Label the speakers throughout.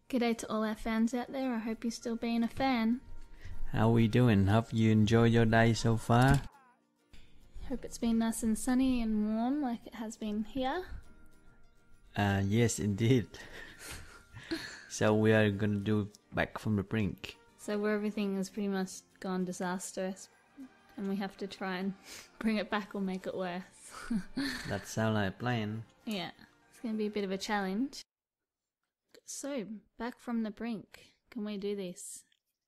Speaker 1: G'day to all our fans out there. I hope you're still being a fan.
Speaker 2: How we doing? Hope you enjoy your day so far.
Speaker 1: Hope it's been nice and sunny and warm like it has been here.
Speaker 2: Yes, indeed. So we are gonna do Back from the Brink.
Speaker 1: So where everything has pretty much gone disastrous and we have to try and bring it back or make it worse.
Speaker 2: That sounds like a plan.
Speaker 1: Yeah, it's going to be a bit of a challenge. So, Back from the Brink. Can we do this?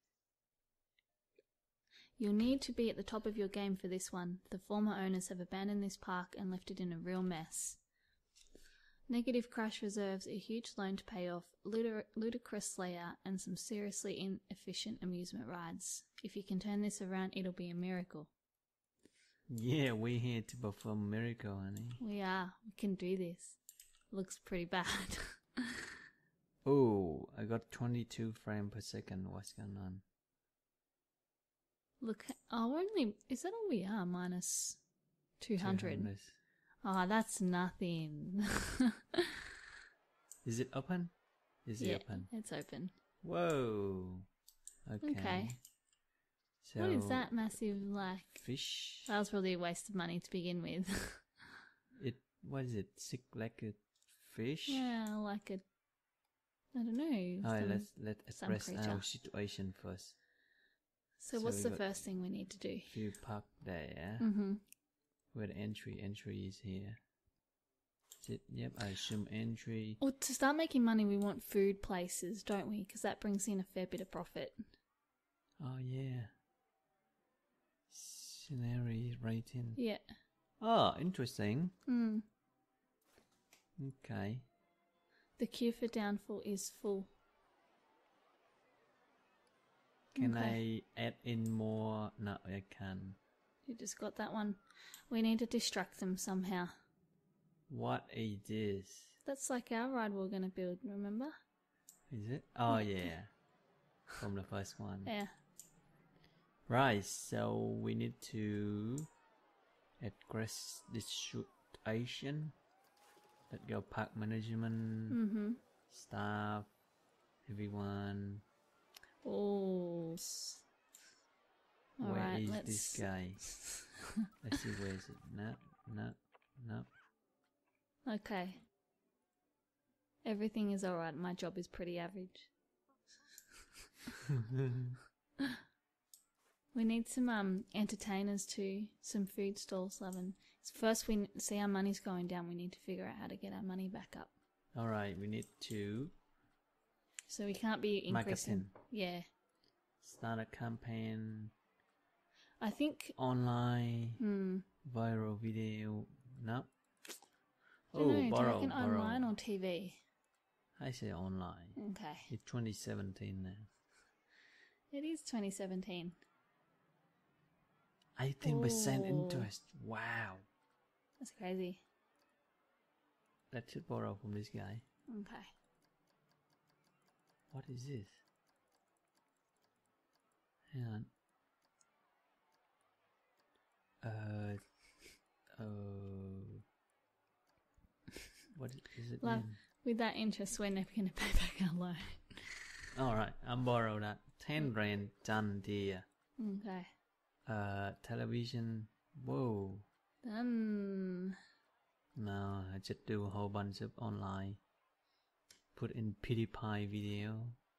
Speaker 1: You'll need to be at the top of your game for this one. The former owners have abandoned this park and left it in a real mess. Negative Crash reserves a huge loan to pay off, ludicrous layout, and some seriously inefficient amusement rides. If you can turn this around, it'll be a miracle.
Speaker 2: Yeah, we're here to perform a miracle, honey.
Speaker 1: We are. We can do this. Looks pretty bad.
Speaker 2: Oh, I got 22 frames per second. What's going on?
Speaker 1: Look, is that all we are? Minus 200.
Speaker 2: 200.
Speaker 1: Oh, that's nothing.
Speaker 2: Is it open? Is it open?
Speaker 1: It's open.
Speaker 2: Whoa. Okay. So,
Speaker 1: what is that massive,
Speaker 2: fish?
Speaker 1: That was probably a waste of money to begin with.
Speaker 2: What is it? Sick like a fish?
Speaker 1: Yeah, I don't know.
Speaker 2: Alright, let's address our situation first.
Speaker 1: So what's the first thing we need to do?
Speaker 2: Few park there, yeah?
Speaker 1: Mm-hmm.
Speaker 2: Where the entry is here. Yep, I assume entry.
Speaker 1: Well, to start making money, we want food places, don't we? Because that brings in a fair bit of profit.
Speaker 2: Oh, yeah. Scenery rating.
Speaker 1: Yeah.
Speaker 2: Oh, interesting.
Speaker 1: Mm.
Speaker 2: Okay.
Speaker 1: The queue for downfall is full.
Speaker 2: Can I add in more? No, I can't.
Speaker 1: You just got that one. We need to distract them somehow.
Speaker 2: What is this?
Speaker 1: That's like our ride we're going to build, remember?
Speaker 2: Is it? Oh, yeah. From the first one.
Speaker 1: Yeah.
Speaker 2: Right, so we need to address this situation. Let's go park management, staff, everyone.
Speaker 1: Oh.
Speaker 2: Where is this guy? Let's see, where is it? No.
Speaker 1: Okay. Everything is alright. My job is pretty average. We need some entertainers too. Some food stalls, Lovin. First we see our money's going down. We need to figure out how to get our money back up.
Speaker 2: Alright, we need to...
Speaker 1: So we can't be increasing...
Speaker 2: Marketing.
Speaker 1: Yeah.
Speaker 2: Start a campaign.
Speaker 1: I think...
Speaker 2: Online. Viral video. No.
Speaker 1: Oh, do you reckon online or TV?
Speaker 2: I say online.
Speaker 1: Okay.
Speaker 2: It's 2017 now.
Speaker 1: It is 2017.
Speaker 2: 18% interest. Wow.
Speaker 1: That's crazy.
Speaker 2: Let's borrow from this guy.
Speaker 1: Okay.
Speaker 2: What is this? Hang on. What is it?
Speaker 1: Love, with that interest, we're never going to pay back our loan.
Speaker 2: Alright, I'm borrow that. 10 rand done dear.
Speaker 1: Okay.
Speaker 2: Television. Whoa.
Speaker 1: Done.
Speaker 2: No, I just do a whole bunch of online. Put in PewDiePie video.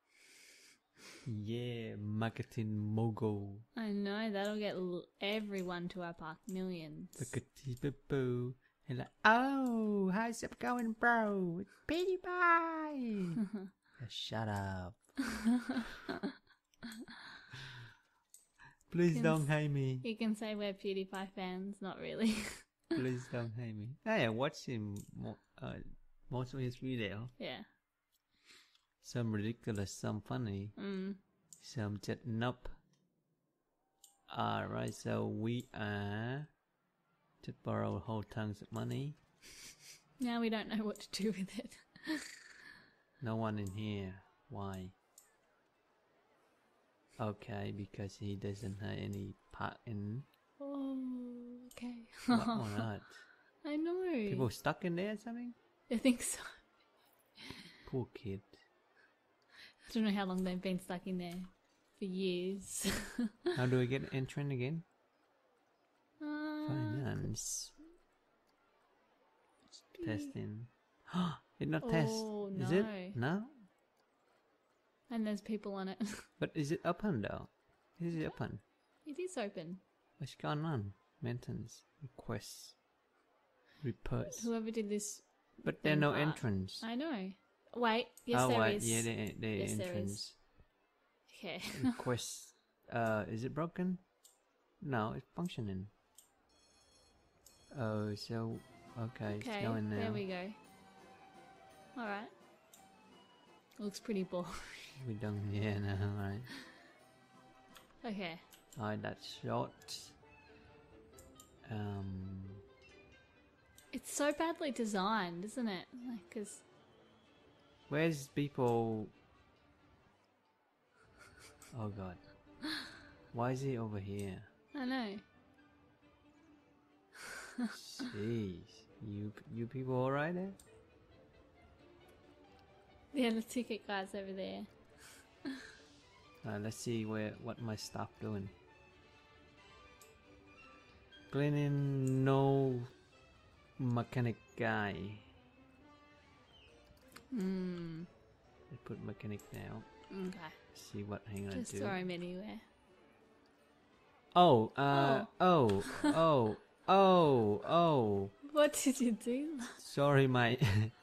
Speaker 2: Yeah, marketing mogul.
Speaker 1: I know, that'll get everyone to our park. Millions.
Speaker 2: Look at this boo. And like, oh, how's it going, bro? It's PewDiePie. Shut up. Please don't hate me.
Speaker 1: You can say we're PewDiePie fans, not really.
Speaker 2: Please don't hate me. I watched him most of his video.
Speaker 1: Yeah.
Speaker 2: Some ridiculous, some funny, some just nope. Alright, so we are just borrow whole tons of money.
Speaker 1: Now we don't know what to do with it.
Speaker 2: No one in here. Why? Okay, because he doesn't have any part in.
Speaker 1: Oh, okay.
Speaker 2: What or not?
Speaker 1: I know.
Speaker 2: People stuck in there or something?
Speaker 1: I think so.
Speaker 2: Poor kid.
Speaker 1: Don't know how long they've been stuck in there. For years.
Speaker 2: How do I get entrance again?
Speaker 1: Uh,
Speaker 2: Finance. Testing. It not
Speaker 1: Oh,
Speaker 2: test. Is it?
Speaker 1: no.
Speaker 2: No?
Speaker 1: And there's people on it.
Speaker 2: But is it open though? Is it open?
Speaker 1: It is open.
Speaker 2: What's going on? Maintenance. Requests. Reports.
Speaker 1: Whoever did this.
Speaker 2: But there's no
Speaker 1: part.
Speaker 2: entrance.
Speaker 1: I know. Wait. Yes,
Speaker 2: oh,
Speaker 1: there
Speaker 2: wait.
Speaker 1: is.
Speaker 2: Yeah, the
Speaker 1: Yes, there
Speaker 2: entrance.
Speaker 1: is. Okay.
Speaker 2: Requests. Is it broken? No, it's functioning. Oh, so okay, it's
Speaker 1: Okay.
Speaker 2: going now.
Speaker 1: There we go. All right. Looks pretty boring.
Speaker 2: We done. Yeah, no, right.
Speaker 1: Okay.
Speaker 2: Alright, that's short.
Speaker 1: It's so badly designed, isn't it? Like, 'cause
Speaker 2: Where's people? Oh god. Why is he over here?
Speaker 1: I know.
Speaker 2: Jeez. You people alright there?
Speaker 1: Yeah, the ticket guy's over there.
Speaker 2: Let's see what my staff doing. Cleaning, no mechanic guy. I put mechanic now.
Speaker 1: Okay.
Speaker 2: See what hang on
Speaker 1: Just
Speaker 2: do.
Speaker 1: throw him anywhere.
Speaker 2: Oh,
Speaker 1: Oh.
Speaker 2: oh.
Speaker 1: What did you do?
Speaker 2: Sorry, mate.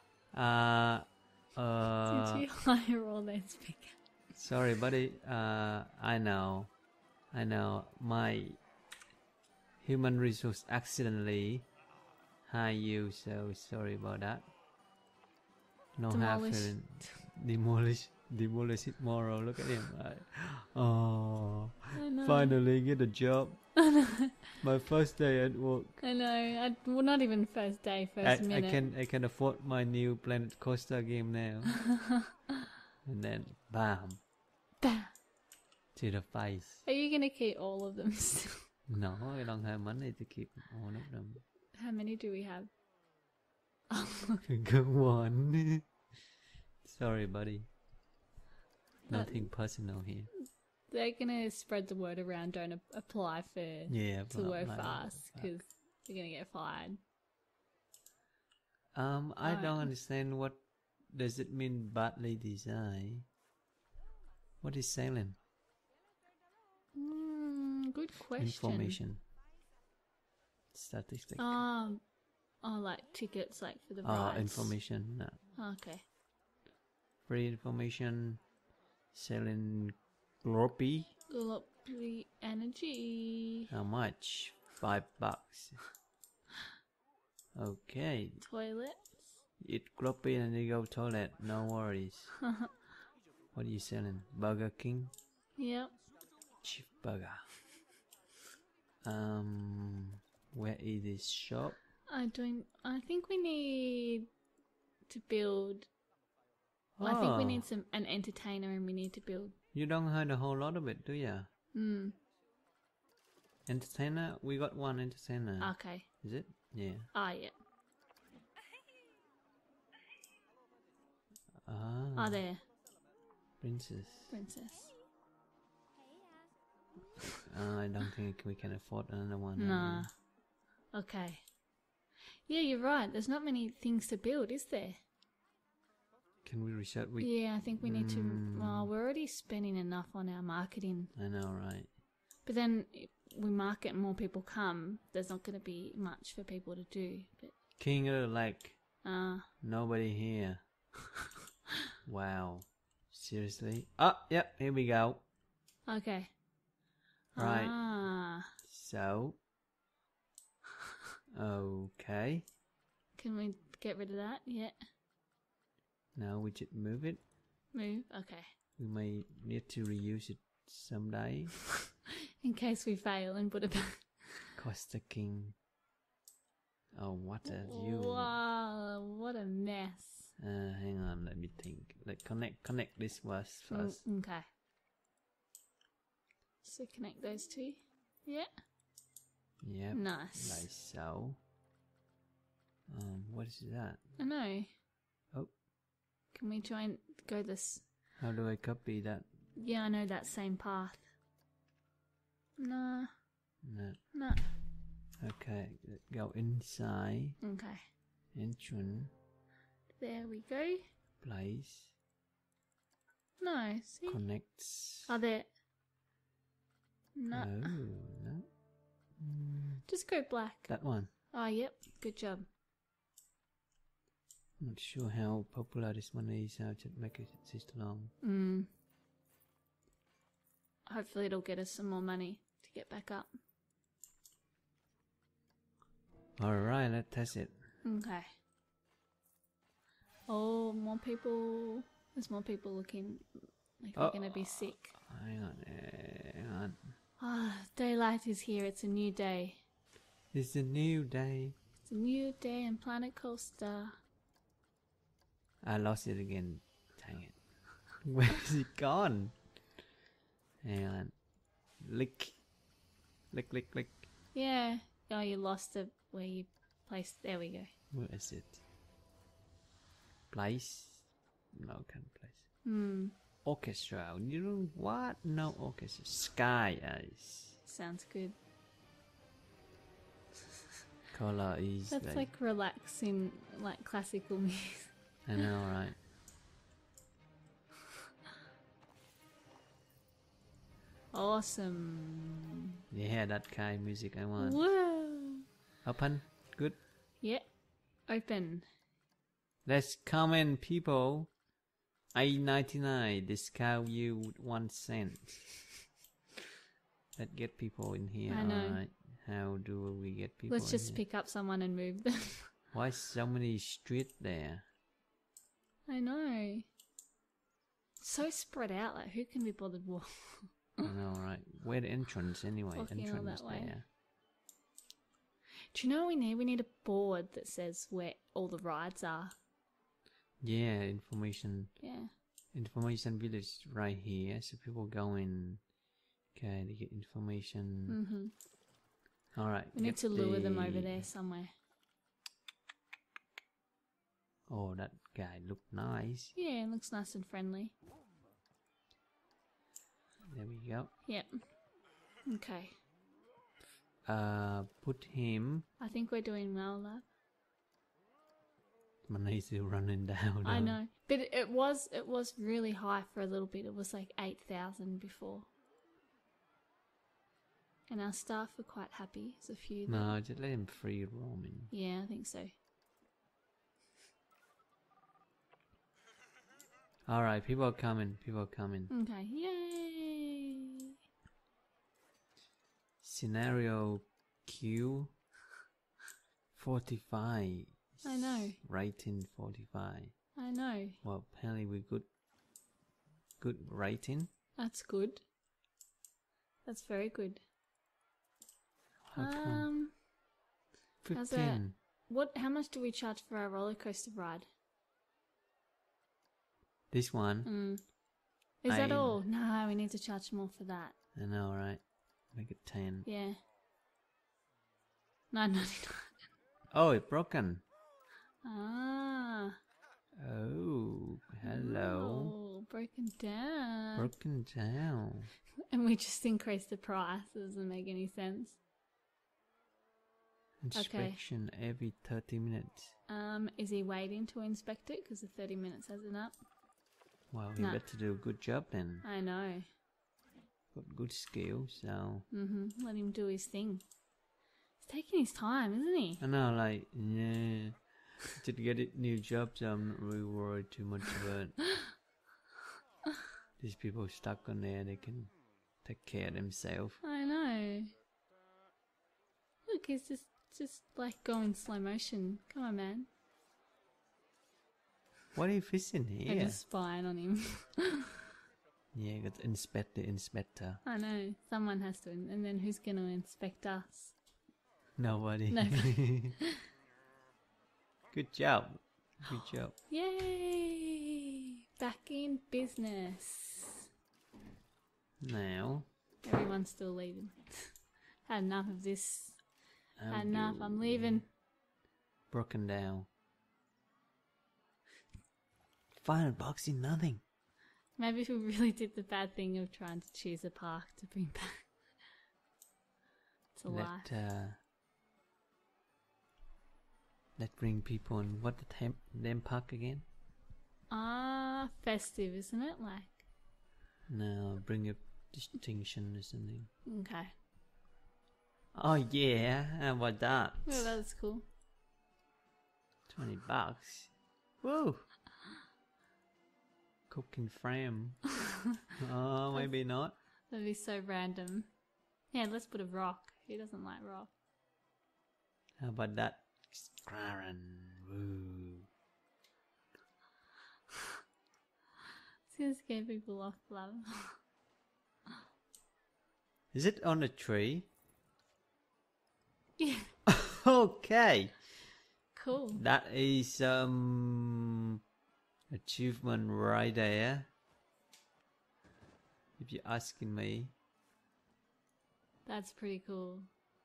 Speaker 1: Did you hire all those big?
Speaker 2: Sorry, buddy. I know. My human resource accidentally hire you, so sorry about that. No hard
Speaker 1: Demolish.
Speaker 2: feeling. Demolish it tomorrow. Look at him. Oh,
Speaker 1: I know.
Speaker 2: finally get a job. My first day at work.
Speaker 1: I know. Well, not even first day, first minute.
Speaker 2: I can afford my new Planet Coaster game now. And then bam.
Speaker 1: Bam.
Speaker 2: To the face.
Speaker 1: Are you gonna keep all of them still?
Speaker 2: No, I don't have money to keep all of them.
Speaker 1: How many do we have?
Speaker 2: Go on. Sorry, buddy. Nothing personal here.
Speaker 1: They're gonna spread the word around. Don't apply for
Speaker 2: Yeah,
Speaker 1: to work fast because you're gonna get fired.
Speaker 2: I don't understand what does it mean badly designed. What is selling?
Speaker 1: Good question.
Speaker 2: Information. Statistics.
Speaker 1: Oh, like tickets, like for the rides.
Speaker 2: Information. No.
Speaker 1: Okay.
Speaker 2: Free information. Selling gloppy.
Speaker 1: Gloppy energy.
Speaker 2: How much? $5. Okay.
Speaker 1: Toilets.
Speaker 2: Eat gloppy and you go toilet. No worries. What are you selling? Burger King?
Speaker 1: Yep.
Speaker 2: Chief burger. Where is this shop?
Speaker 1: I think we need to build. Well, I think we need an entertainer, and we need to build.
Speaker 2: You don't have a whole lot of it, do ya? Entertainer? We got one entertainer.
Speaker 1: Okay.
Speaker 2: Is it? Yeah.
Speaker 1: Yeah.
Speaker 2: Ah.
Speaker 1: There.
Speaker 2: Princess. I don't think we can afford another one.
Speaker 1: Nah. Okay. Yeah, you're right. There's not many things to build, is there?
Speaker 2: Can we research?
Speaker 1: Yeah, I think we need to. Well, we're already spending enough on our marketing.
Speaker 2: I know, right?
Speaker 1: But then if we market and more people come, there's not going to be much for people to do. But
Speaker 2: King of the Lake. Nobody here. Wow. Seriously? Yep, here we go.
Speaker 1: Okay.
Speaker 2: Right. So. Okay.
Speaker 1: Can we get rid of that? Yeah.
Speaker 2: Now we just move it.
Speaker 1: Move? Okay.
Speaker 2: We may need to reuse it someday.
Speaker 1: In case we fail and put it back.
Speaker 2: Costa King. Oh, what a view.
Speaker 1: Wow, what a mess.
Speaker 2: Hang on, let me think. Like connect this first.
Speaker 1: Okay. So connect those two. Yeah.
Speaker 2: Yep.
Speaker 1: Nice.
Speaker 2: Like so. What is that?
Speaker 1: I know.
Speaker 2: Oh.
Speaker 1: Can we try and go this?
Speaker 2: How do I copy that?
Speaker 1: Yeah, I know that same path. Nah.
Speaker 2: No.
Speaker 1: Nah.
Speaker 2: Okay, go inside.
Speaker 1: Okay.
Speaker 2: Entrance.
Speaker 1: There we go.
Speaker 2: Place.
Speaker 1: No, see?
Speaker 2: Connects.
Speaker 1: Are there... No.
Speaker 2: No.
Speaker 1: Just go black.
Speaker 2: That one.
Speaker 1: Oh, yep. Good job.
Speaker 2: Not sure how popular this one is. How to make it exist long.
Speaker 1: Hopefully it'll get us some more money to get back up.
Speaker 2: Alright, let's test it.
Speaker 1: Okay. Oh, more people. There's more people looking like they're going to be sick.
Speaker 2: Hang on.
Speaker 1: Ah, daylight is here. It's a new day.
Speaker 2: It's a new day.
Speaker 1: It's a new day in Planet Coaster.
Speaker 2: I lost it again. Dang it. Where's it gone? Hang on. Lick.
Speaker 1: Yeah. Oh, you lost it where you placed. There we go.
Speaker 2: Where is it? Place? No, can't place. Orchestra. You know what? No orchestra. Sky Eyes.
Speaker 1: Sounds good.
Speaker 2: Color is
Speaker 1: That's like relaxing, like classical music.
Speaker 2: I know, right?
Speaker 1: Awesome.
Speaker 2: Yeah, that kind of music I want.
Speaker 1: Whoa.
Speaker 2: Open. Good.
Speaker 1: Yeah. Open.
Speaker 2: Let's comment, people. $8.99. Discount you with 1 cent. Let's get people in here.
Speaker 1: I know.
Speaker 2: Alright. How do we get people
Speaker 1: Let's just
Speaker 2: in
Speaker 1: pick up someone and move them.
Speaker 2: Why so many street there?
Speaker 1: I know. So spread out. Like, who can be bothered walking?
Speaker 2: I know, right? Where the entrance anyway?
Speaker 1: Walking all
Speaker 2: Entrance
Speaker 1: that way.
Speaker 2: there.
Speaker 1: Do you know what we need? We need a board that says where all the rides are.
Speaker 2: Yeah, information.
Speaker 1: Yeah.
Speaker 2: Information village right here. So people go in. Okay, they get information. Alright.
Speaker 1: We need to lure them over there somewhere.
Speaker 2: Oh, that guy looked nice.
Speaker 1: Yeah, it looks nice and friendly.
Speaker 2: There we go.
Speaker 1: Yep. Okay.
Speaker 2: Put him.
Speaker 1: I think we're doing well, love.
Speaker 2: Money's still running down.
Speaker 1: I know. But it was really high for a little bit. It was like 8,000 before. And our staff were quite happy. There's a few.
Speaker 2: No, just let him free roaming.
Speaker 1: Yeah, I think so.
Speaker 2: Alright, people are coming. People are coming.
Speaker 1: Okay. Yay!
Speaker 2: Scenario Q 45.
Speaker 1: I know.
Speaker 2: Rating 45.
Speaker 1: I know.
Speaker 2: Well, apparently we're good. Good rating.
Speaker 1: That's good. That's very good.
Speaker 2: How come?
Speaker 1: how's
Speaker 2: 15.
Speaker 1: how much do we charge for our roller coaster ride?
Speaker 2: This one.
Speaker 1: Is that all? No, we need to charge more for that.
Speaker 2: I know, right? Make it 10.
Speaker 1: Yeah. $9.99.
Speaker 2: Oh, it's broken.
Speaker 1: Ah.
Speaker 2: Oh, hello.
Speaker 1: Oh, broken down.
Speaker 2: Broken down.
Speaker 1: And we just increased the price. It doesn't make any sense.
Speaker 2: Inspection every 30 minutes.
Speaker 1: Is he waiting to inspect it? Because the 30 minutes hasn't up.
Speaker 2: Well, he better do a good job then.
Speaker 1: I know.
Speaker 2: Got good skills, so.
Speaker 1: Let him do his thing. He's taking his time, isn't he?
Speaker 2: I know, like, yeah. To get a new job, so I'm not really worried too much about these people stuck on there. They can take care of themselves.
Speaker 1: I know. Look, he's just like going slow motion. Come on, man.
Speaker 2: What are you fishing here?
Speaker 1: I'm just spying on him.
Speaker 2: Yeah, got to inspect the inspector.
Speaker 1: I know. Someone has to. And then who's going to inspect us?
Speaker 2: Nobody.
Speaker 1: Nobody.
Speaker 2: Good job. Good job.
Speaker 1: Yay! Back in business.
Speaker 2: Now.
Speaker 1: Everyone's still leaving. Had enough of this. Had enough. I'm leaving.
Speaker 2: Broken down. $500 in nothing.
Speaker 1: Maybe if we really did the bad thing of trying to choose a park to bring back. It's a lie.
Speaker 2: Let bring people in. What the them park again?
Speaker 1: Festive, isn't it? Like.
Speaker 2: No, bring a distinction or something.
Speaker 1: Okay.
Speaker 2: Oh yeah, how about that?
Speaker 1: Well, that's cool.
Speaker 2: $20. Whoa. Cooking frame. Oh, maybe not.
Speaker 1: That'd be so random. Yeah, let's put a rock. Who doesn't like rock?
Speaker 2: How about that? Scarran. Woo.
Speaker 1: It's gonna scare people off, love.
Speaker 2: Is it on a tree?
Speaker 1: Yeah.
Speaker 2: Okay.
Speaker 1: Cool.
Speaker 2: That is achievement right there. If you're asking me.
Speaker 1: That's pretty cool.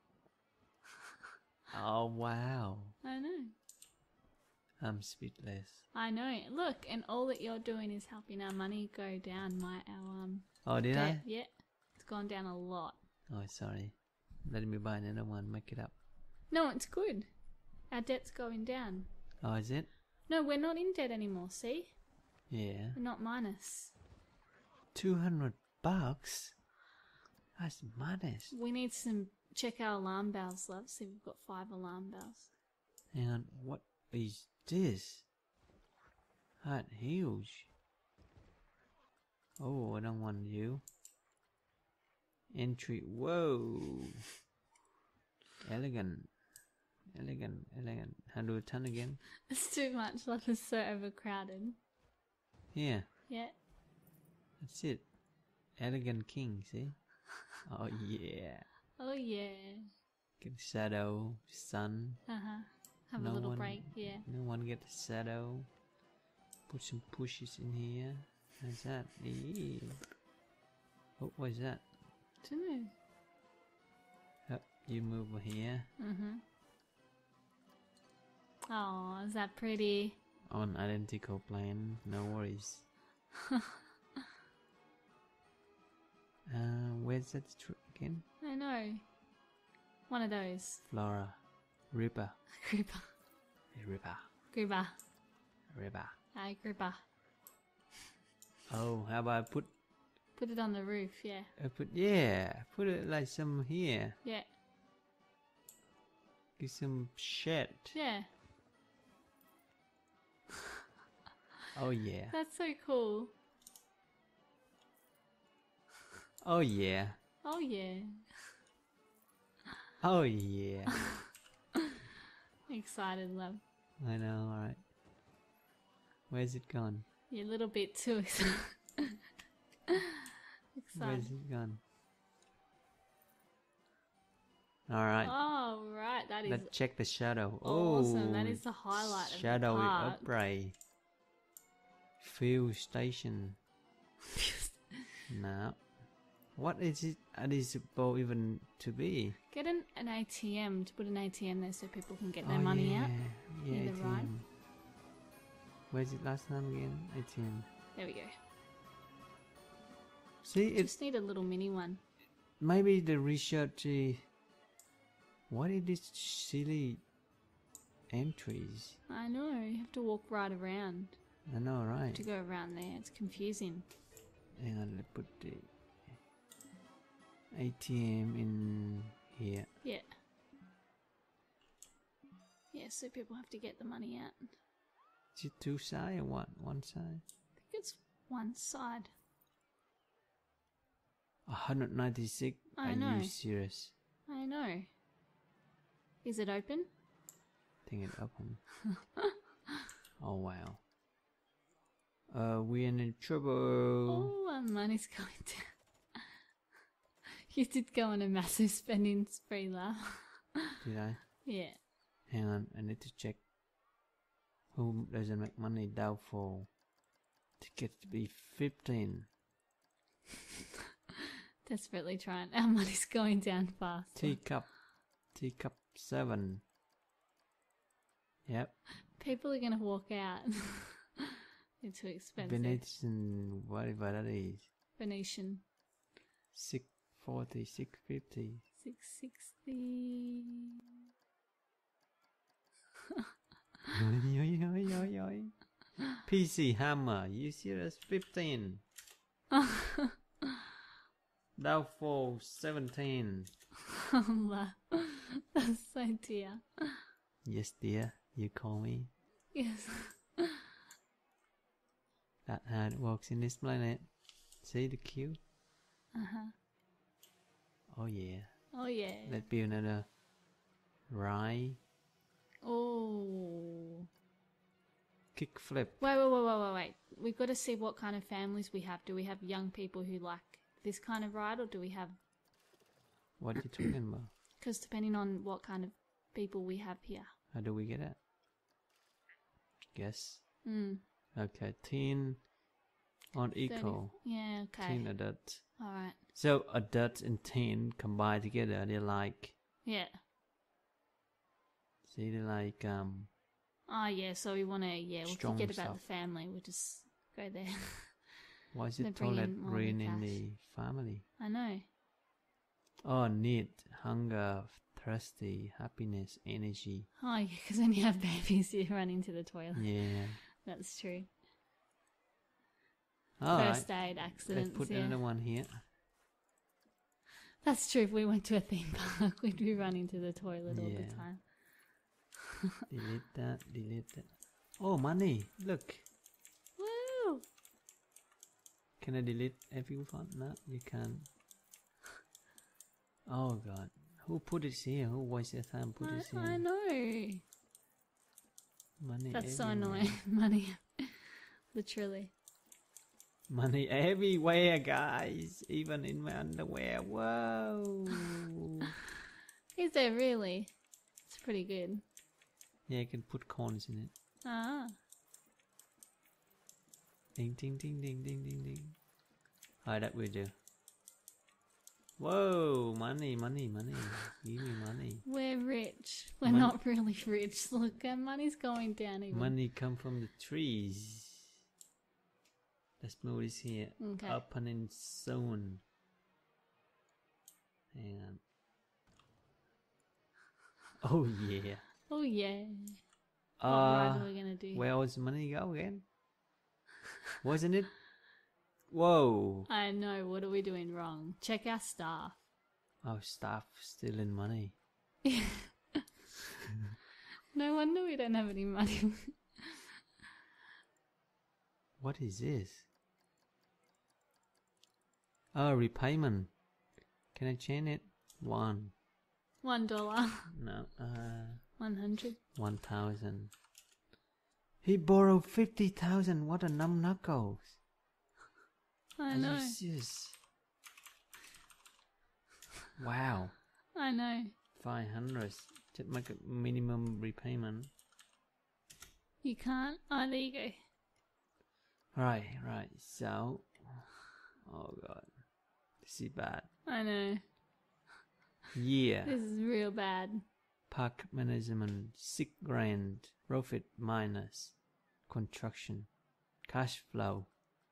Speaker 2: Oh wow.
Speaker 1: I know.
Speaker 2: I'm speechless.
Speaker 1: I know. Look, and all that you're doing is helping our money go down.
Speaker 2: Oh, did
Speaker 1: debt.
Speaker 2: I?
Speaker 1: Yeah, it's gone down a lot.
Speaker 2: Oh, sorry. Let me buy another one. Make it up.
Speaker 1: No, it's good. Our debt's going down.
Speaker 2: Oh, is it?
Speaker 1: No, we're not in debt anymore. See,
Speaker 2: Yeah.
Speaker 1: we're not minus.
Speaker 2: $200. That's madness.
Speaker 1: We need some. Check our alarm bells, love. See, we've got 5 alarm bells.
Speaker 2: Hang on. What is this? That huge. Oh, I don't want you. Entry. Whoa. Elegant. Elegant. Elegant. How do I turn again?
Speaker 1: It's too much. Love is so overcrowded.
Speaker 2: Yeah.
Speaker 1: Yeah.
Speaker 2: That's it. Elegant king, see? Oh, yeah.
Speaker 1: Oh yeah.
Speaker 2: Get a shadow, sun.
Speaker 1: Have
Speaker 2: No
Speaker 1: a little
Speaker 2: one-
Speaker 1: break. Yeah.
Speaker 2: No one get a shadow. Put some pushes in here. How's that? Yeah. Oh, what is that?
Speaker 1: Don't know.
Speaker 2: Oh, you move over here.
Speaker 1: Oh, is that pretty?
Speaker 2: On identical plane. No worries. Where's that again?
Speaker 1: I know. One of those.
Speaker 2: Flora. Ripper.
Speaker 1: Creeper.
Speaker 2: Ripper.
Speaker 1: Creeper.
Speaker 2: Ripper.
Speaker 1: Hi, creeper.
Speaker 2: Oh, how about
Speaker 1: Put it on the roof, yeah.
Speaker 2: put it like some here.
Speaker 1: Yeah.
Speaker 2: Get some shed.
Speaker 1: Yeah.
Speaker 2: Oh yeah.
Speaker 1: That's so cool.
Speaker 2: Oh yeah.
Speaker 1: Oh yeah.
Speaker 2: Oh yeah.
Speaker 1: Excited, love.
Speaker 2: I know, alright. Where's it gone?
Speaker 1: You're a little bit too excited.
Speaker 2: Where's it gone? Alright.
Speaker 1: Oh, right. That is
Speaker 2: Let's check the shadow.
Speaker 1: awesome.
Speaker 2: Oh,
Speaker 1: That is the highlight of
Speaker 2: shadow
Speaker 1: the park.
Speaker 2: upright. Fuel station. No. What is it? It is supposed even to be?
Speaker 1: Get an ATM to put an ATM there so people can get their money out.
Speaker 2: Yeah,
Speaker 1: Either
Speaker 2: ATM.
Speaker 1: right.
Speaker 2: Where's it last time again? ATM.
Speaker 1: There we go.
Speaker 2: See, it's
Speaker 1: Just need a little mini one.
Speaker 2: maybe the research. What is this silly entries?
Speaker 1: I know. You have to walk right around
Speaker 2: I know, right?
Speaker 1: to go around there. It's confusing.
Speaker 2: Hang on, let's put the ATM in here.
Speaker 1: Yeah. Yeah, so people have to get the money out.
Speaker 2: Is it two side or what? One side?
Speaker 1: I think it's one side.
Speaker 2: 196.
Speaker 1: I
Speaker 2: Are
Speaker 1: know.
Speaker 2: you serious?
Speaker 1: I know. Is it open?
Speaker 2: I think it open. Oh wow. We're in trouble.
Speaker 1: Oh, our money's going down. You did go on a massive spending spree, love.
Speaker 2: Did I?
Speaker 1: Yeah.
Speaker 2: Hang on, I need to check. Who doesn't make money? Doubtful. Tickets to be 15.
Speaker 1: Desperately trying. Our money's going down fast.
Speaker 2: Teacup 7. Yep.
Speaker 1: People are going to walk out. They're too expensive.
Speaker 2: Venetian, whatever that is.
Speaker 1: Venetian.
Speaker 2: 640, 650.
Speaker 1: 660.
Speaker 2: PC hammer, you serious? 15. Doubtful 17.
Speaker 1: That's so dear.
Speaker 2: Yes, dear, you call me.
Speaker 1: Yes.
Speaker 2: That's how it works in this planet. See the queue?
Speaker 1: Uh-huh.
Speaker 2: Oh yeah.
Speaker 1: Oh yeah.
Speaker 2: Let's be another rye.
Speaker 1: Oh.
Speaker 2: Kick flip.
Speaker 1: Wait. We've got to see what kind of families we have. Do we have young people who like this kind of ride, or do we have...
Speaker 2: What are you talking about?
Speaker 1: Because depending on what kind of people we have here.
Speaker 2: How do we get it? Guess.
Speaker 1: Mm.
Speaker 2: Okay, 10 on equal.
Speaker 1: 30. Yeah, okay.
Speaker 2: 10 adult.
Speaker 1: Alright.
Speaker 2: So adult and 10 combined together, they're like...
Speaker 1: Yeah.
Speaker 2: See, they're like...
Speaker 1: Oh yeah, so we want to, we'll
Speaker 2: strong
Speaker 1: forget about
Speaker 2: stuff.
Speaker 1: the family. We'll just go there.
Speaker 2: Why is
Speaker 1: They
Speaker 2: it
Speaker 1: bring
Speaker 2: toilet
Speaker 1: in more
Speaker 2: green in
Speaker 1: cash.
Speaker 2: the family?
Speaker 1: I know.
Speaker 2: Oh, need, hunger, thirsty, happiness, energy.
Speaker 1: Oh yeah, because when you have babies, you run into the toilet.
Speaker 2: Yeah.
Speaker 1: That's true.
Speaker 2: All
Speaker 1: First
Speaker 2: right.
Speaker 1: aid accidents.
Speaker 2: Let's put another one here.
Speaker 1: That's true. If we went to a theme park, we'd be running to the toilet all
Speaker 2: Yeah.
Speaker 1: the time.
Speaker 2: Delete that, delete that. Oh, money. Look.
Speaker 1: Woo!
Speaker 2: Can I delete everyone? No, you can't. Oh, God. Who put this here? Who wasted time put this here?
Speaker 1: I know.
Speaker 2: Money
Speaker 1: That's so
Speaker 2: everywhere.
Speaker 1: annoying. Money. Literally.
Speaker 2: Money everywhere, guys. Even in my underwear. Whoa.
Speaker 1: Is there really? It's pretty good.
Speaker 2: Yeah, you can put coins in it.
Speaker 1: Ah.
Speaker 2: Ding, ding, ding, ding, ding, ding, ding. Alright, that will do. Whoa, money, money, money. Give me money.
Speaker 1: We're rich. We're
Speaker 2: Mon-
Speaker 1: not really rich. Look, our money's going down even.
Speaker 2: Money come from the trees. Let's move this here.
Speaker 1: Okay.
Speaker 2: Up and in zone. Hang on. Oh yeah.
Speaker 1: Oh yeah. What ride are we gonna do?
Speaker 2: Where was the money go again? Wasn't it? Whoa.
Speaker 1: I know. What are we doing wrong? Check our staff.
Speaker 2: Oh, staff stealing money.
Speaker 1: No wonder we don't have any money.
Speaker 2: What is this? Oh, repayment. Can I change it? $1.
Speaker 1: $1.
Speaker 2: No,
Speaker 1: 100.
Speaker 2: 1,000. He borrowed 50,000. What a numb knuckles.
Speaker 1: I know.
Speaker 2: Are you serious? Wow.
Speaker 1: I know.
Speaker 2: 500. Just make a minimum repayment.
Speaker 1: You can't. Oh, there you go.
Speaker 2: Right. So, oh god, this is bad.
Speaker 1: I know.
Speaker 2: Yeah.
Speaker 1: This is real bad.
Speaker 2: Park management, $6 grand. Profit minus. Construction. Cash flow.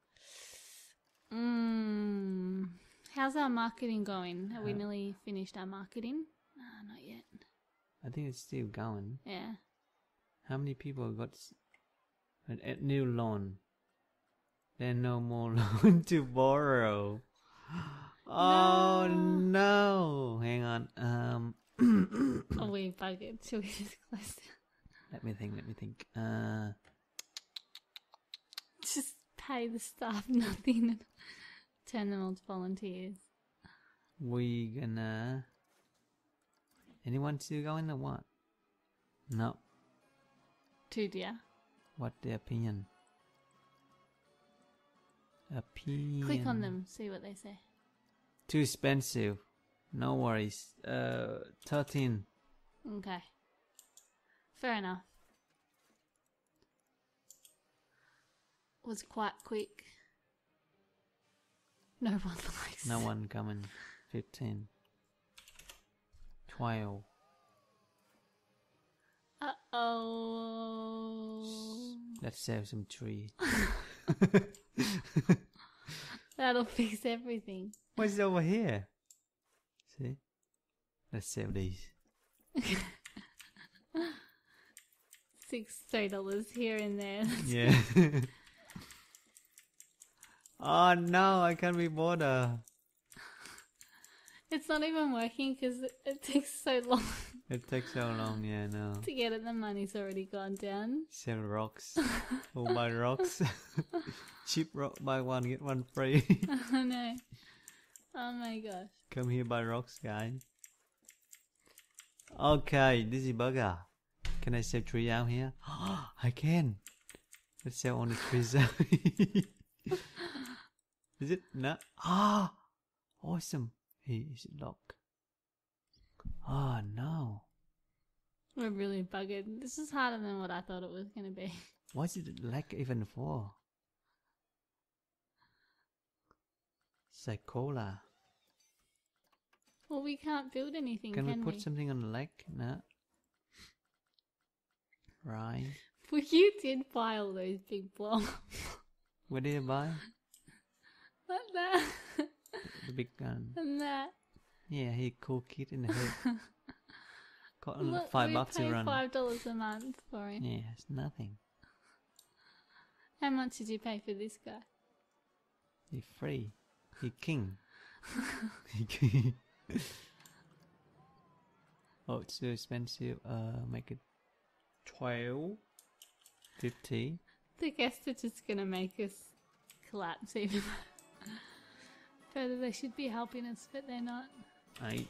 Speaker 1: How's our marketing going? Have we nearly finished our marketing? No, not yet.
Speaker 2: I think it's still going.
Speaker 1: Yeah.
Speaker 2: How many people got a new loan? There's no more loan to borrow. Oh no! Hang on.
Speaker 1: Oh, we buggered. Should we just close down?
Speaker 2: Let me think.
Speaker 1: Just pay the staff nothing and turn them all to volunteers.
Speaker 2: We gonna... Anyone still going or what? No.
Speaker 1: Too dear.
Speaker 2: What the opinion? Opinion.
Speaker 1: Click on them, see what they say.
Speaker 2: Too expensive. No worries. 13.
Speaker 1: Okay. Fair enough. Was quite quick. No one likes
Speaker 2: No
Speaker 1: it.
Speaker 2: one coming. 15. 12.
Speaker 1: Uh-oh.
Speaker 2: Let's save some tree.
Speaker 1: That'll fix everything.
Speaker 2: What's over here? See? Let's sell these.
Speaker 1: $6 here and there.
Speaker 2: Yeah. Oh no, I can't be bothered.
Speaker 1: It's not even working because it takes so long
Speaker 2: It takes so long, yeah, no.
Speaker 1: to get it. The money's already gone down.
Speaker 2: Sell rocks. Or buy rocks. Cheap rock, buy one, get one free.
Speaker 1: Oh no. Oh my gosh.
Speaker 2: Come here, buy rocks, guys. Okay, this is burger. Can I sell tree out here? I can. Let's sell on the trees. Is it? No. Ah, awesome. Hey, is it locked? Oh no.
Speaker 1: We're really buggered. This is harder than what I thought it was going to be.
Speaker 2: What's it like even for? It's like cola.
Speaker 1: Well, we can't build anything,
Speaker 2: Can
Speaker 1: can
Speaker 2: we put something on the leg? No. Right.
Speaker 1: Well, you did buy all those big blocks.
Speaker 2: What did you buy?
Speaker 1: Like that.
Speaker 2: The big gun.
Speaker 1: And that.
Speaker 2: Yeah, he cool kid in the head. Got
Speaker 1: Look,
Speaker 2: $5 to
Speaker 1: we pay
Speaker 2: run.
Speaker 1: $5 a month for him.
Speaker 2: Yeah, it's nothing.
Speaker 1: How much did you pay for this guy?
Speaker 2: He's free. He king. He king. Oh, it's too expensive. Make it 12, 50.
Speaker 1: The guests are just going to make us collapse even further. They should be helping us, but they're not.
Speaker 2: 8.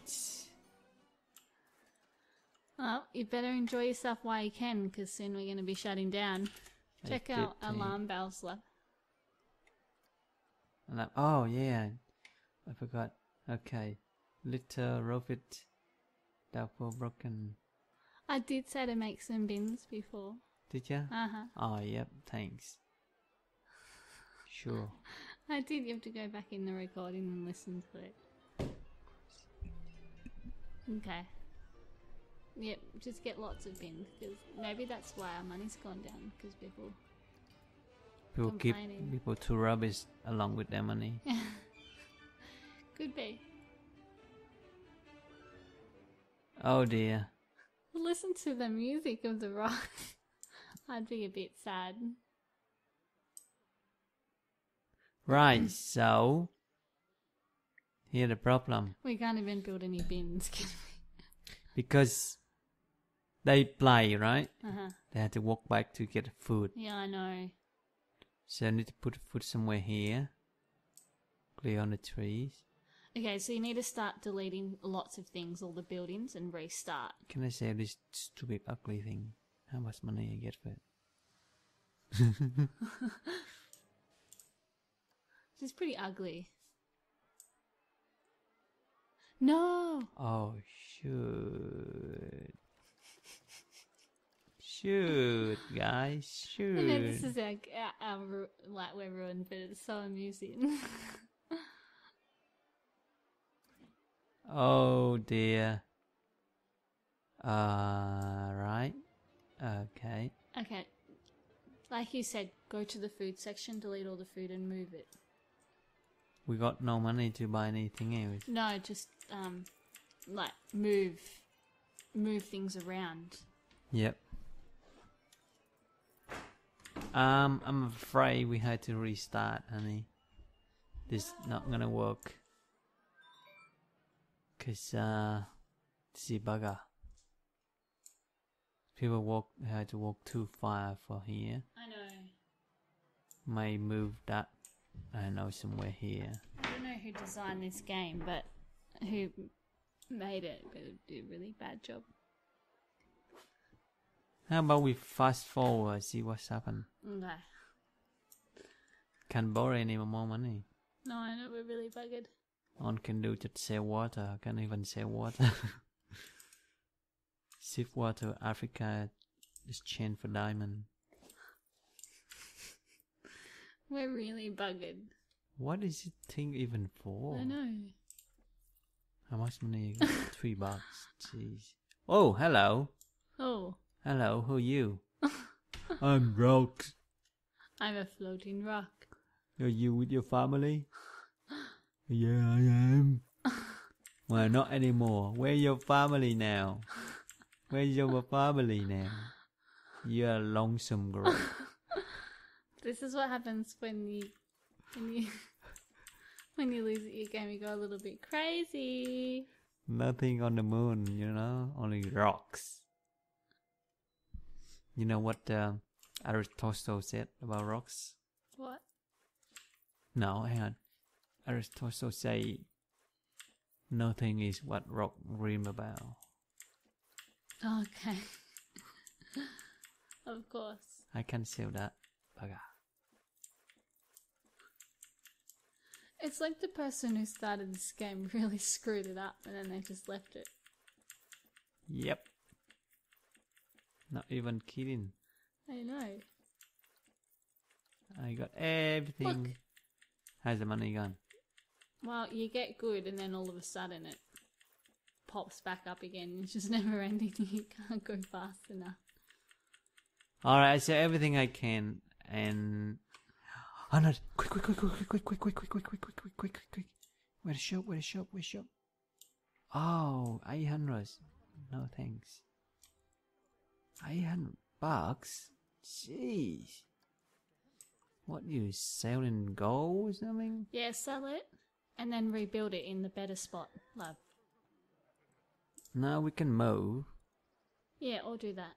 Speaker 1: Well, you better enjoy yourself while you can, because soon we're going to be shutting down. Check our
Speaker 2: 15.
Speaker 1: alarm bells, love.
Speaker 2: And oh yeah, I forgot. Okay, little robot, doubtful broken.
Speaker 1: I did say to make some bins before.
Speaker 2: Did ya?
Speaker 1: Uh-huh.
Speaker 2: Oh yep, thanks. Sure.
Speaker 1: I did. You have to go back in the recording and listen to it. Okay. Yep, just get lots of bins, because maybe that's why our money's gone down, because people
Speaker 2: Keep
Speaker 1: complaining.
Speaker 2: people to rubbish along with their money.
Speaker 1: Could be.
Speaker 2: Oh dear.
Speaker 1: Listen to the music of the rock. I'd be a bit sad.
Speaker 2: Right, so here's the problem.
Speaker 1: We can't even build any bins, can
Speaker 2: Because they play, right?
Speaker 1: we? Uh-huh.
Speaker 2: They have to walk back to get food.
Speaker 1: Yeah, I know.
Speaker 2: So I need to put food somewhere here. Clear on the trees.
Speaker 1: Okay, so you need to start deleting lots of things, all the buildings, and restart.
Speaker 2: Can I say this stupid ugly thing? How much money I get for it?
Speaker 1: This is pretty ugly. No!
Speaker 2: Oh, shoot. Shoot, guys,
Speaker 1: I know this
Speaker 2: shoot.
Speaker 1: is like like we're ruined, but it's so amusing.
Speaker 2: Oh dear. Right. Okay.
Speaker 1: Okay, like you said, go to the food section, delete all the food, and move it.
Speaker 2: We got no money to buy anything else.
Speaker 1: No, just like move things around.
Speaker 2: Yep. I'm afraid we had to restart, honey. This not gonna work. Cause this is bugger. People had to walk too far for here.
Speaker 1: I know.
Speaker 2: May move that, I don't know, somewhere here.
Speaker 1: I don't know who designed this game, but who made it, but it did a really bad job.
Speaker 2: How about we fast forward, see what's happened?
Speaker 1: Okay.
Speaker 2: Can't borrow any more money.
Speaker 1: No, I know, we're really buggered.
Speaker 2: All can do just sell water. I can't even sell water. Ship water, Africa, exchange for diamond.
Speaker 1: We're really buggered.
Speaker 2: What is it thing even for?
Speaker 1: I know.
Speaker 2: How much money you got? $3. Jeez. Oh, hello.
Speaker 1: Oh.
Speaker 2: Hello, who are you? I'm broke.
Speaker 1: I'm a floating rock.
Speaker 2: Are you with your family? Yeah, I am. Well, not anymore. Where's your family now? Where's your family now? You're a lonesome girl.
Speaker 1: This is what happens when you when you lose at your game. You go a little bit crazy.
Speaker 2: Nothing on the moon, only rocks. You know what Aristotle said about rocks?
Speaker 1: What?
Speaker 2: No, hang on. Aristotle say nothing is what rock dream about.
Speaker 1: Okay. Of course.
Speaker 2: I can sell that. Bugger.
Speaker 1: It's like the person who started this game really screwed it up and then they just left it.
Speaker 2: Yep. Not even kidding.
Speaker 1: I know.
Speaker 2: I got everything.
Speaker 1: Look.
Speaker 2: How's the money gone?
Speaker 1: Well, you get good and then all of a sudden it pops back up again. It's just never ending. You can't go fast enough.
Speaker 2: Alright, so everything I can and... Oh no! Quick! Where's the shop? Oh, 800. No thanks. $800? Jeez. What, you selling gold or something?
Speaker 1: Yeah, sell it and then rebuild it in the better spot, love.
Speaker 2: No, we can move.
Speaker 1: Yeah, I'll do that.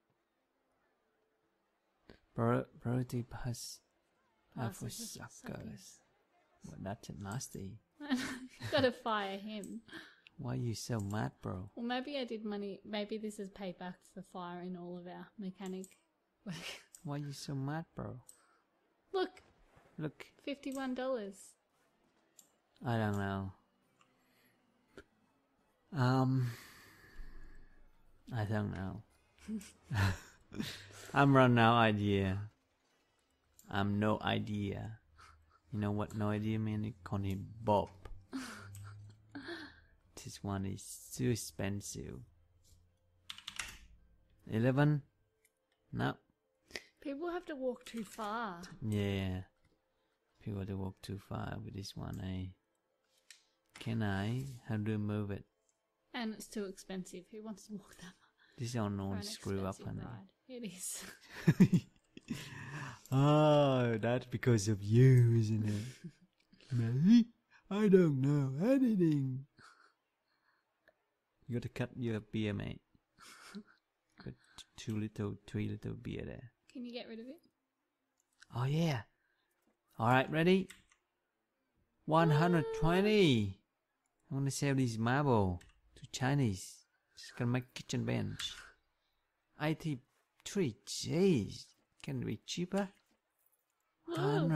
Speaker 2: Priority pass for
Speaker 1: Passes for
Speaker 2: suckers. Well, that's nasty.
Speaker 1: Gotta fire him.
Speaker 2: Why are you so mad, bro?
Speaker 1: Well, maybe I did money. Maybe this is payback for firing all of our mechanic work.
Speaker 2: Why are you so mad, bro?
Speaker 1: Look,
Speaker 2: Look,
Speaker 1: $51.
Speaker 2: I don't know. I don't know. I'm running out idea. I'm no idea. You know what no idea mean? You call him Bob. This one is too expensive. 11? No.
Speaker 1: People have to walk too far.
Speaker 2: Yeah. People have to walk too far with this one, eh? Can I? How do I move it?
Speaker 1: And it's too expensive. Who wants to walk that far?
Speaker 2: This one
Speaker 1: For
Speaker 2: won't
Speaker 1: an
Speaker 2: screw up
Speaker 1: expensive
Speaker 2: on
Speaker 1: ride. It is.
Speaker 2: it. Oh, that's because of you, isn't it? Me? I don't know anything. You got to cut your beer, mate. Got 3 little beer there.
Speaker 1: Can you get rid of it?
Speaker 2: Oh, yeah. Alright, ready? 120. I'm gonna sell this marble to Chinese. Just gonna make kitchen bench. 83. Jeez. Can it be cheaper?
Speaker 1: Whoa.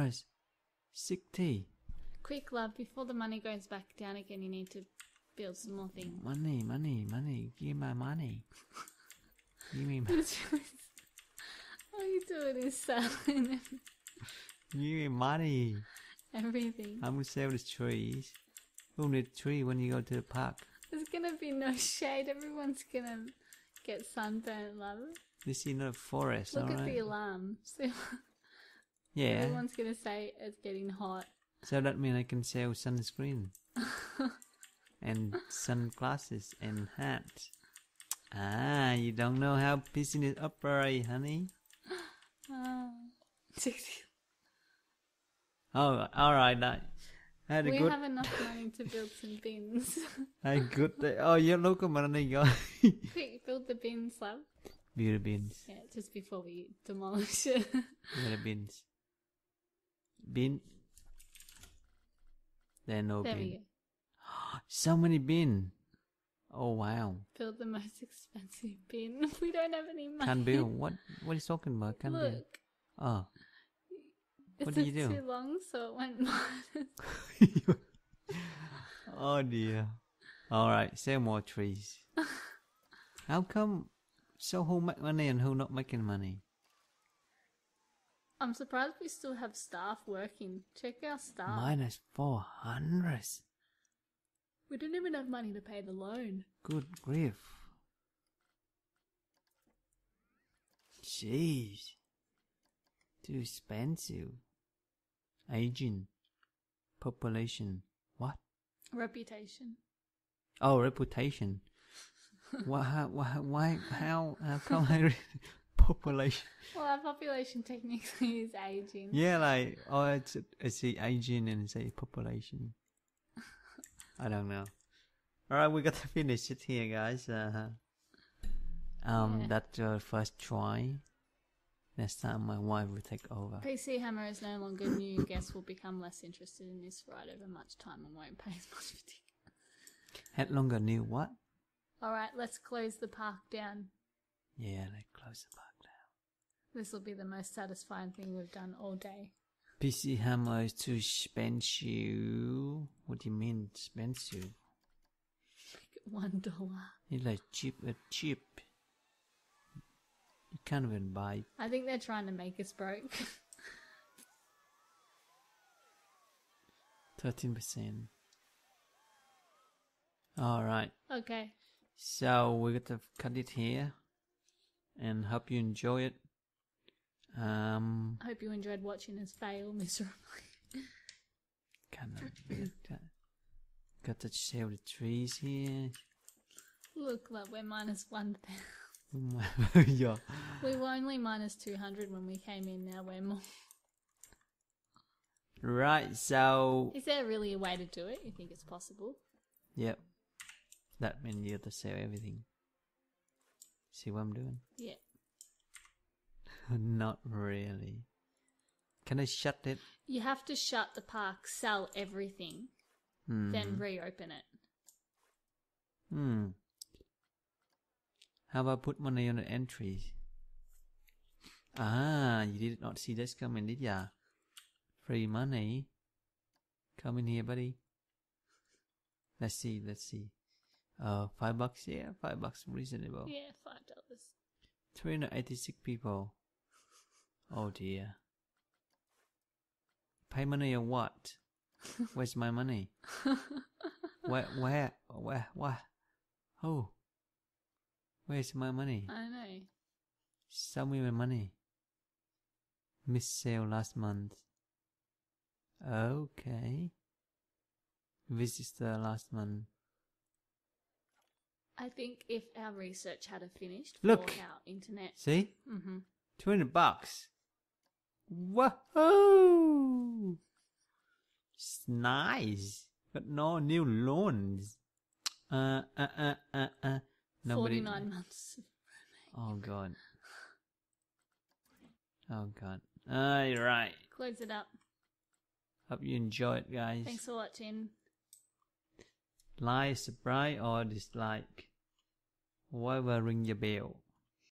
Speaker 2: 160.
Speaker 1: Quick, love, before the money goes back down again, you need to build some more things.
Speaker 2: Money. Give me my money. Give me my...
Speaker 1: All you doing is selling
Speaker 2: Give me money.
Speaker 1: everything.
Speaker 2: I'm gonna sell the trees. Who need a tree when you go to the park?
Speaker 1: There's gonna be no shade. Everyone's gonna get sunburned, love.
Speaker 2: This is not a forest,
Speaker 1: Look at
Speaker 2: alright?
Speaker 1: the alarm. So
Speaker 2: Yeah.
Speaker 1: everyone's gonna say it's getting hot.
Speaker 2: So that means I can sell sunscreen. And sunglasses and hats. Ah, you don't know how business operate, honey? Oh, alright. Had a
Speaker 1: We
Speaker 2: good...
Speaker 1: have enough money to build some bins.
Speaker 2: I good... Oh, you look at money, guy.
Speaker 1: Quick, build the bins, love.
Speaker 2: Beauty bins.
Speaker 1: Yeah, just before we demolish it.
Speaker 2: Beauty bins. Bin. There are no
Speaker 1: There
Speaker 2: bin.
Speaker 1: we go.
Speaker 2: So many bin. Oh, wow.
Speaker 1: Build the most expensive bin. We don't have any money.
Speaker 2: Can't build. What are you talking about? Can't build.
Speaker 1: Look.
Speaker 2: Oh.
Speaker 1: Is
Speaker 2: What do
Speaker 1: it
Speaker 2: you do?
Speaker 1: too long so it went minus?
Speaker 2: Oh dear. Alright, sell more trees. How come? So who make money and who not making money?
Speaker 1: I'm surprised we still have staff working. Check our staff.
Speaker 2: Minus 400.
Speaker 1: We don't even have money to pay the loan.
Speaker 2: Good grief. Jeez. Too expensive. Aging. Population. What?
Speaker 1: Reputation.
Speaker 2: Oh, reputation. Why? How come I read population?
Speaker 1: Well, our population technically is aging.
Speaker 2: Yeah, like, oh, it's the aging and say population. I don't know. Alright, we got to finish it here, guys.
Speaker 1: Yeah.
Speaker 2: That's your first try. Next time my wife will take over.
Speaker 1: PC Hammer is no longer new. Guests will become less interested in this ride over much time and won't pay as much for tickets.
Speaker 2: Had longer new what?
Speaker 1: Alright, let's close the park down.
Speaker 2: Yeah, they close the park down.
Speaker 1: This will be the most satisfying thing we've done all day.
Speaker 2: PC Hammer is too expensive. What do you mean expensive?
Speaker 1: $1.
Speaker 2: It's like cheap. You can't even buy.
Speaker 1: I think they're trying to make us broke.
Speaker 2: 13%. Alright.
Speaker 1: Okay.
Speaker 2: So we're going to cut it here. And hope you enjoy it.
Speaker 1: I hope you enjoyed watching us fail miserably.
Speaker 2: Got to share the trees here.
Speaker 1: Look, like we're minus 1,000.
Speaker 2: Yeah.
Speaker 1: We were only minus 200 when we came in, now we're more.
Speaker 2: Right, so...
Speaker 1: Is there really a way to do it? You think it's possible?
Speaker 2: Yep. That means you have to sell everything. See what I'm doing?
Speaker 1: Yeah.
Speaker 2: Not really. Can I shut it?
Speaker 1: You have to shut the park, sell everything, then reopen it.
Speaker 2: How about put money on the entries? Ah, you did not see this coming, did ya? Free money. Come in here, buddy. Let's see. $5, yeah, $5 reasonable.
Speaker 1: Yeah, $5.
Speaker 2: 386 people. Oh dear. Pay money or what? Where's my money? Where? What? Oh. Where's my money?
Speaker 1: I know.
Speaker 2: Show me my money. Missed sale last month. Okay. Visitor last month.
Speaker 1: I think if our research had finished for
Speaker 2: Look.
Speaker 1: our internet.
Speaker 2: See?
Speaker 1: Mm-hmm.
Speaker 2: $200. Whoa! It's nice. But no new loans. Nobody.
Speaker 1: 49 months.
Speaker 2: Oh god. Oh god. Alright.
Speaker 1: Close it up.
Speaker 2: Hope you enjoy it, guys.
Speaker 1: Thanks for watching.
Speaker 2: Like, subscribe, or dislike. Whatever, ring your bell.